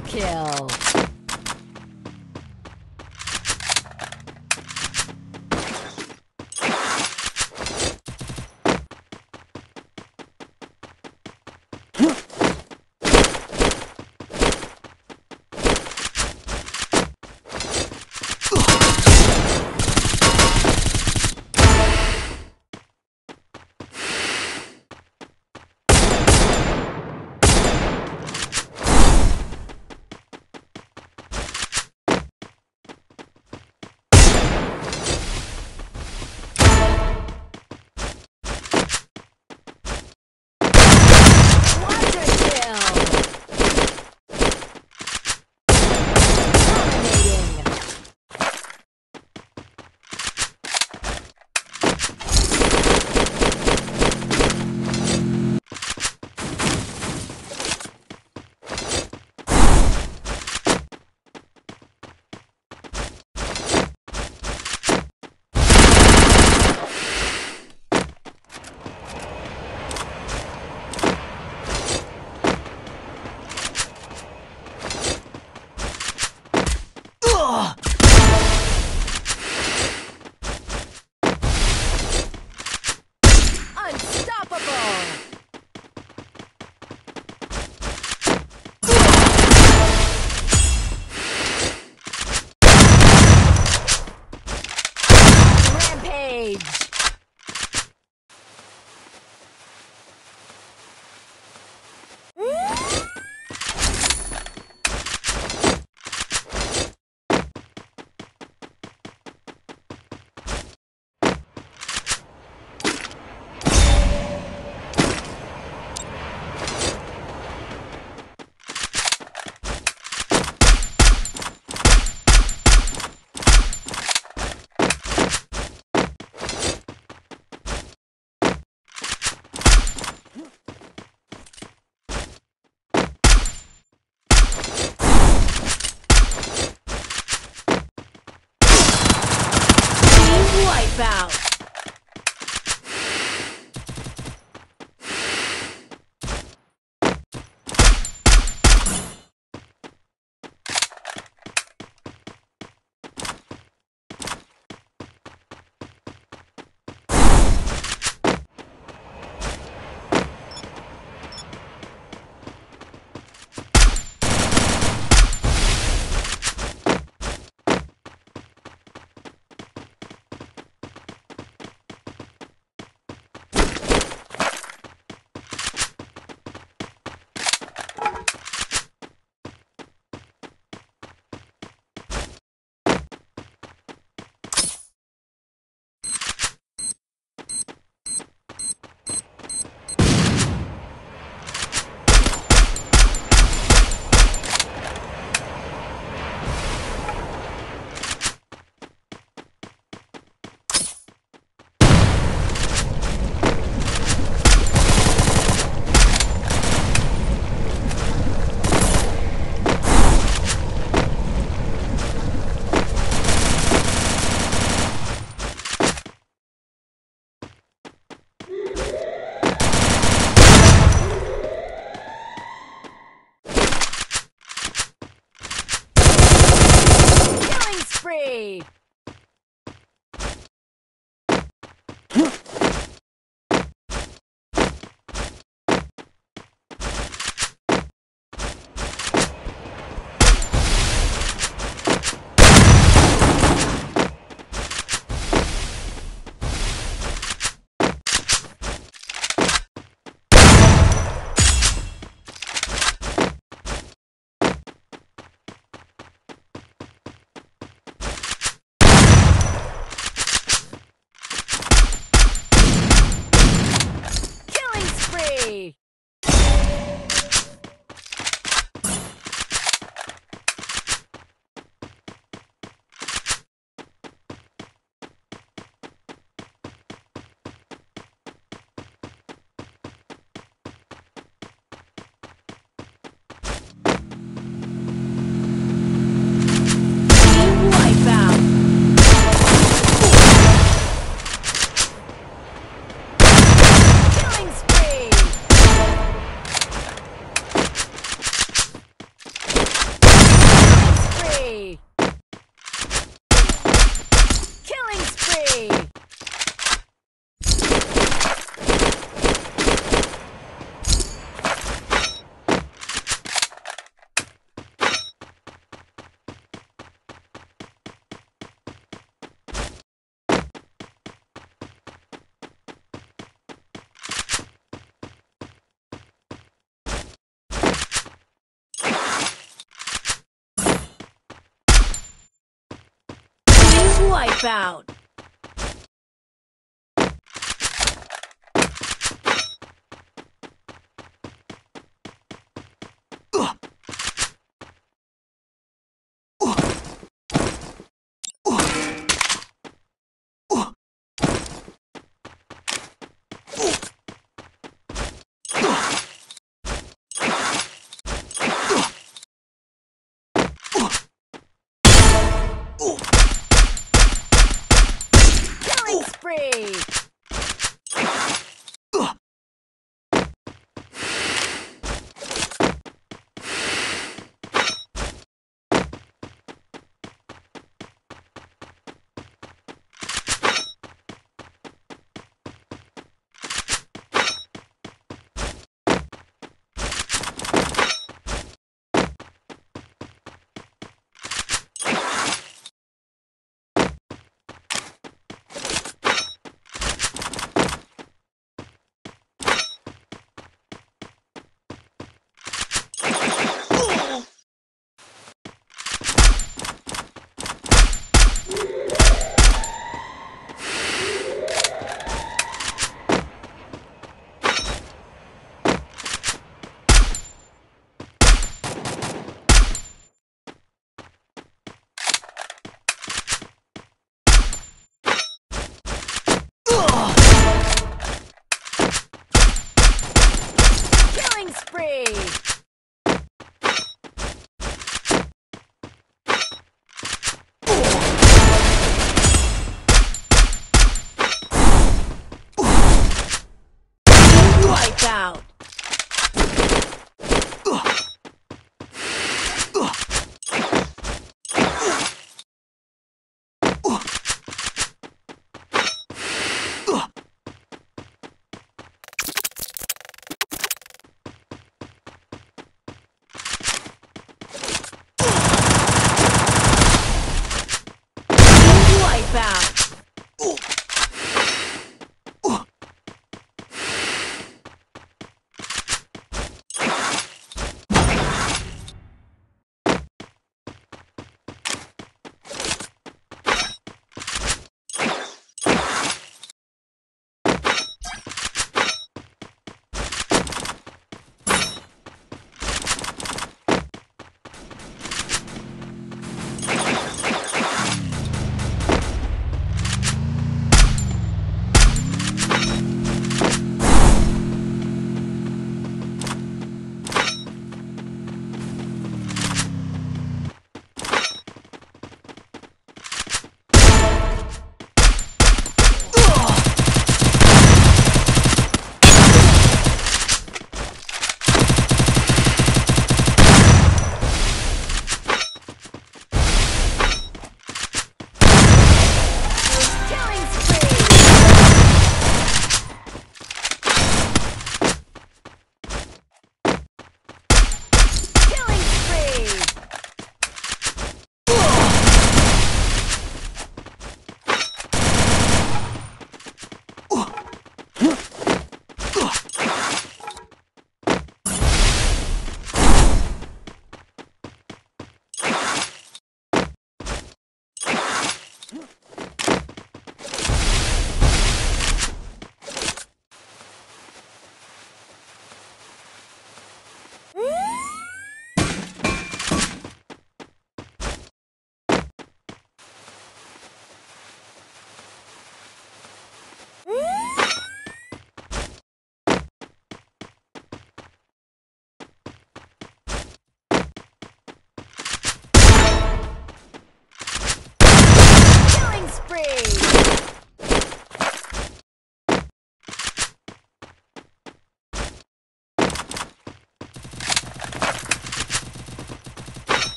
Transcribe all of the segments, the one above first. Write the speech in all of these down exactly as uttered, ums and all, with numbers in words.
Triple kill. Wipeout! Killing spree! Killing spree! Wipeout! Wipeout!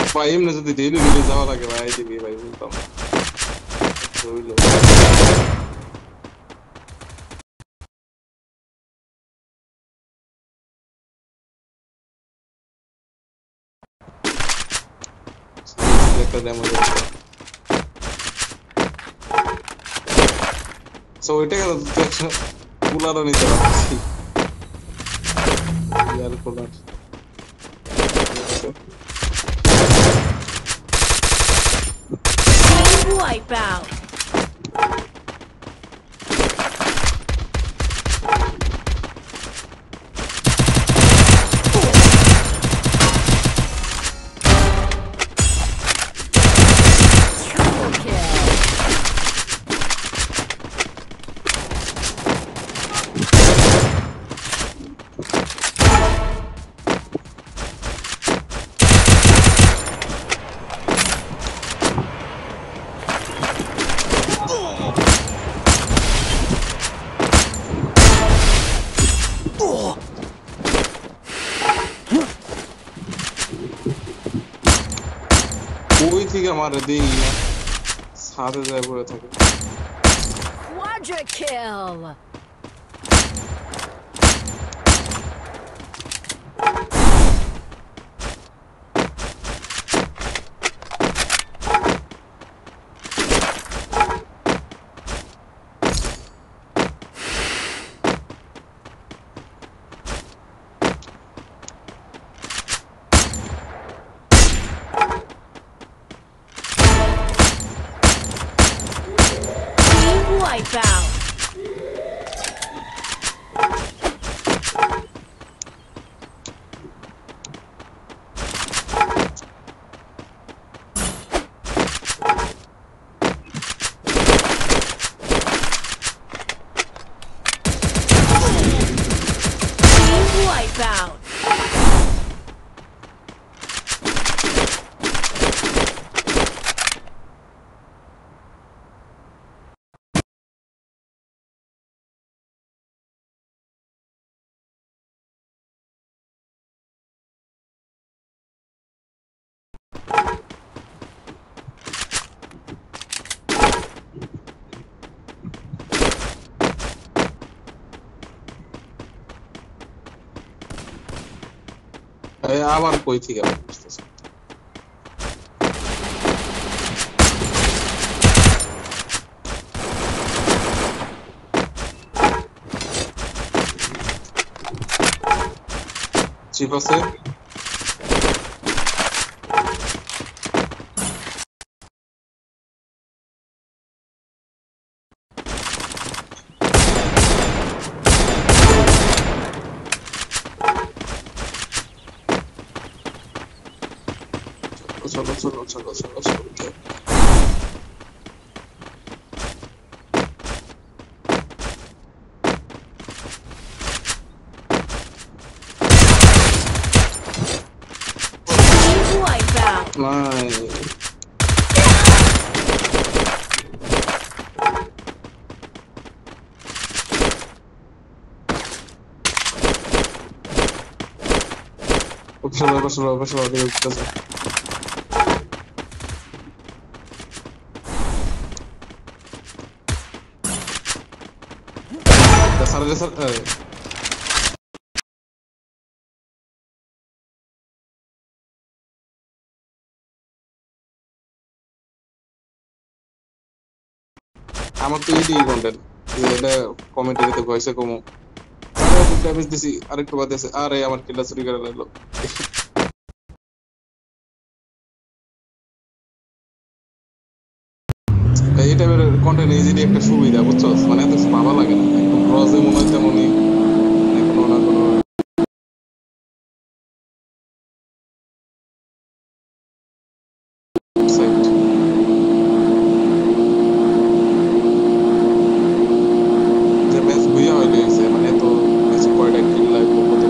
ভাই এমনি যদি ডেইলি ডেইলি যাওয়া লাগে ভাই দিবি ভাই বলতাম রইলো একটা ডেমো সো এটা কেন তুই একটা কুলারও নিতে পারছি ইয়ার কুলার Wipeout. Triple kill. ওই থেকে মারে দেই না সাথে যায় পড়ে থাকে Quadra kill. Wipeout. Wipeout. এই আবার কই থেকে বুঝতেছ চিপ আছে চলো চলো চলো চলো চলো Wipeout. নাই ওখানে বসে বসে বসে উঠতেছে সারা সারা আমার তো এটাই কন্টেন্ট এটা কমেন্টে ভয়েসে কমো আরে ড্যামেজ দিছি আরেকটু বাদ আছে আরে আমার কিল্লা চুরি করে লাগলো এই টাইপের কন্টেন্ট ইজিলি একটা সুবিধা বুঝছো মানে এত ভালো লাগে না একদম রজে মনে হয় তেমনই কোনো না কোনো যে ম্যাচ বুঝা হইলে মানে তো ম্যাচ কয়টা কিল লাগবে কত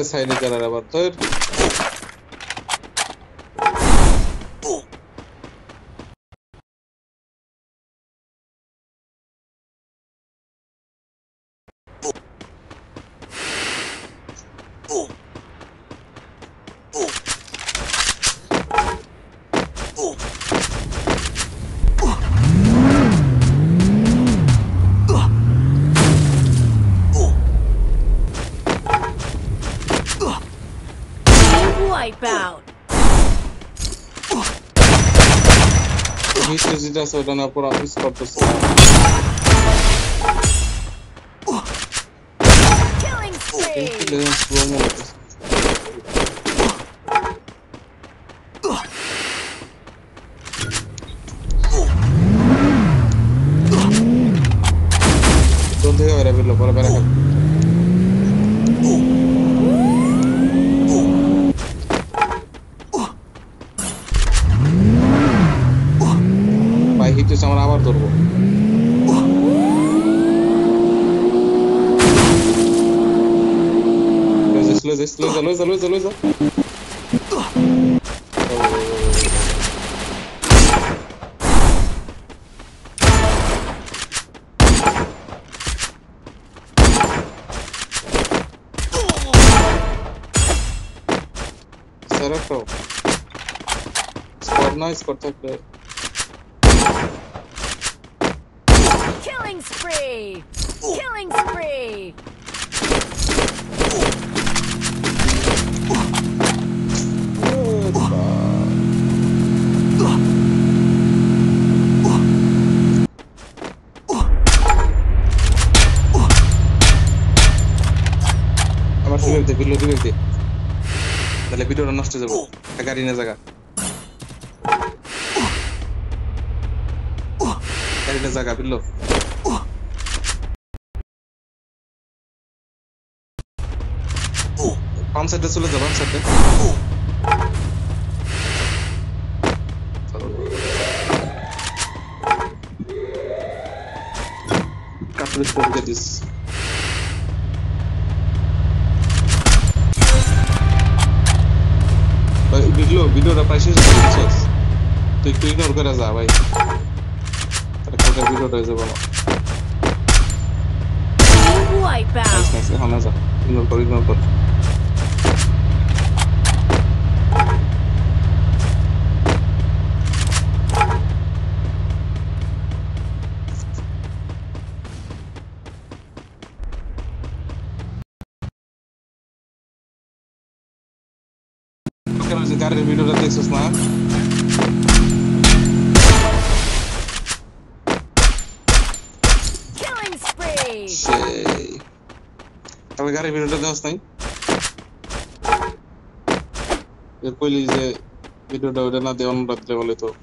সাইডে যারা আবার তোর Wipeout. নিচে যেটা আছে ওটা না পুরো মিস করতেছে Killing spree. Intelligence slow mo তো দেও এরা বিলো পরে বেরা খাবে ভাই হিট হচ্ছে আমরা আবার ধরবো স্লো যা স্লো যা স্লো যা স্লো যা Serakto. Squad nice করতে Killing spree. Killing spree. আমার ফিরে দে বিলো দিবে দে তাহলে ভিডিওটা নষ্ট হয়ে যাবে গাড়ি না জায়গা গাড়ি না জায়গা বিলো পাম্প সাইডে চলে যাও পাম্প সাইডে কাপড় করে দিস ভিডিও ভিডিওটা প্রায় শেষ হয়ে গেছে তুই একটু ইগনোর করে যা ভাই তাহলে কালকে ভিডিওটা হয়ে যাবে আমার Wipeout. নাইস নাইস এখন না যা ইগনোর কর ইগনোর কর কেন যে গাড়ির ভিডিওটা দেখছিস না Killing spree. সেই তবে গাড়ির ভিডিওটা দেখছ নাই এর কইলি যে ভিডিওটা ওটা না দিয়ে অন্য দিলে বলে তো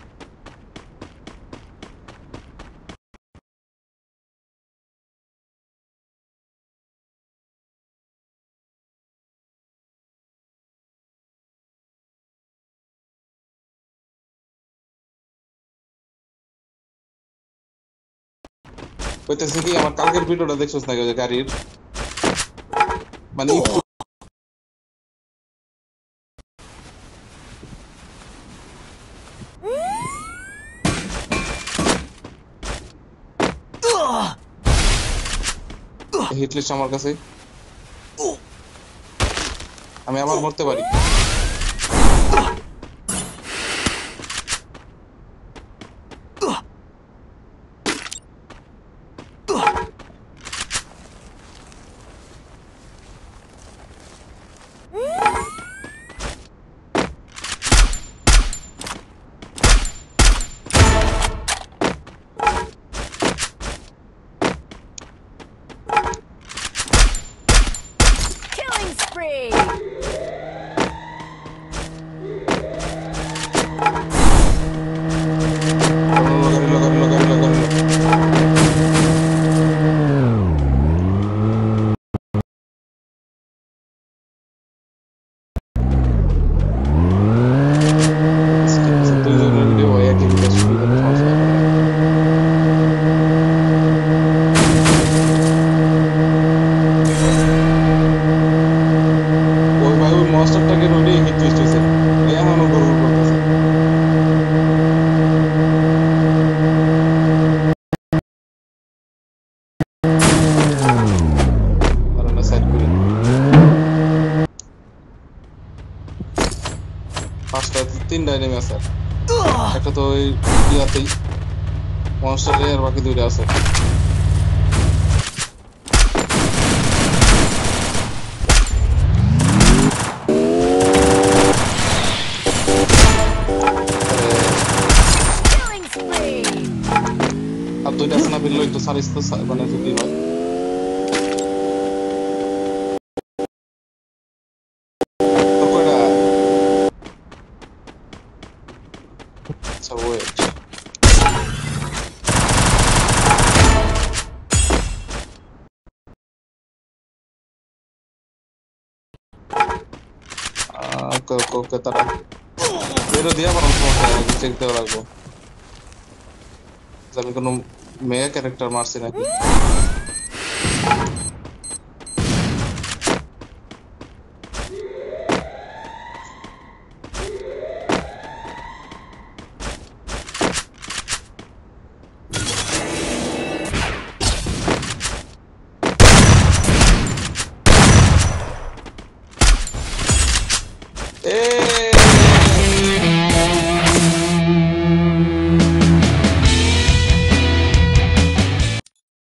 কইতেছে কি আমার কালকের ভিডিওটা দেখছস না যে গাড়ির মানে হিটলিস্ট আমার কাছে আমি আবার মরতে পারি Killing spree. পাঁচটা তিনটা এনিমি আছে একটা তো ওই ইয়াতেই মনস্টারে আর বাকি দুইটা আছে Killing spree. আর দুইটা আছে না বিল্লো একটু সারিস তো সা- মানে যদি হয় তোর কয়টা আচ্ছা ওয়েট ওকে ওকে ওকে তারা বেরো দিয়া পারো সমস্যা নেই চেক দেওয়া লাগবে যে আমি কোনো মেয়ে ক্যারেক্টার মারছি নাকি এ